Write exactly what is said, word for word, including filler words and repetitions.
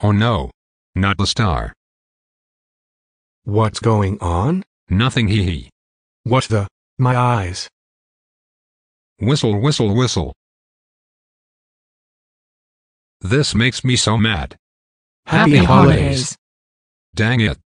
Oh no. Not the star. What's going on? Nothing, hee hee. What the? My eyes. Whistle, whistle, whistle. This makes me so mad. Happy, Happy holidays. holidays. Dang it.